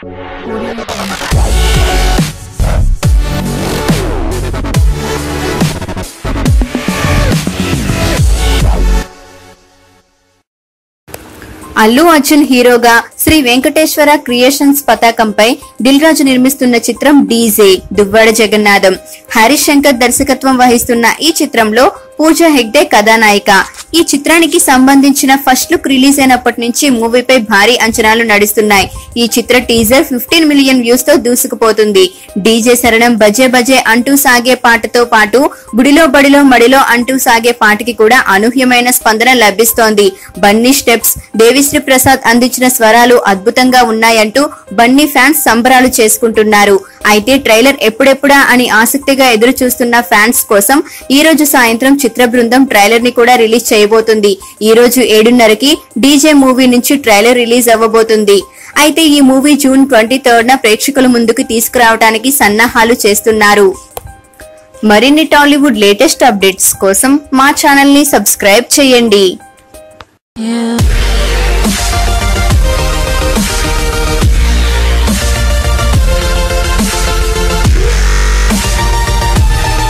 అల్లు అర్జున్ హీరోగా శ్రీ వెంకటేశ్వర క్రియేషన్స్ పతాకంపై దిల్ రాజు నిర్మిస్తున్న చిత్రం డీజే దువ్వాడ జగన్నాథం. హరీష్ శంకర్ దర్శకత్వం వహిస్తున్న ఈ చిత్రంలో పూజా హెగ్డే కథానాయిక. ఈ చిత్రానికి సంబంధించిన ఫస్ట్ లుక్ రిలీజ్ అయినప్పటి నుంచి మూవీపై భారీ అంచనాలు నడుస్తున్నాయి. ఈ చిత్ర టీజర్ 15 మిలియన్ వ్యూస్ తో దూసుకుపోతుంది. డీజే శరణం బజే బజే అంటూ సాగే పాటతో పాటు గుడిలో బడిలో మడిలో అంటూ సాగే పాటకి కూడా అనూహ్యమైన స్పందన లభిస్తోంది. బన్నీ స్టెప్స్, దేవిశ్రీ ప్రసాద్ అందించిన స్వరాలు అద్భుతంగా ఉన్నాయంటూ బన్నీ ఫ్యాన్స్ సంబరాలు చేసుకుంటున్నారు. అయితే ట్రైలర్ ఎప్పుడెప్పుడా అని ఆసక్తిగా ఎదురు చూస్తున్న ఫ్యాన్స్ కోసం ఈ రోజు సాయంత్రం చిత్ర బృందం ట్రైలర్ ని కూడా రిలీజ్ చేయబోతుంది. ఈ రోజు 7:30కి డీజే మూవీ నుంచి ట్రైలర్ రిలీజ్ అవ్వబోతుంది. అయితే ఈ మూవీ జూన్ 23న ప్రేక్షకుల ముందుకు తీసుకురావడానికి సన్నాహాలు చేస్తున్నారు. మరిన్ని టాలీవుడ్ లేటెస్ట్ అప్డేట్స్ కోసం మా ఛానల్ ని సబ్స్క్రైబ్ చేయండి.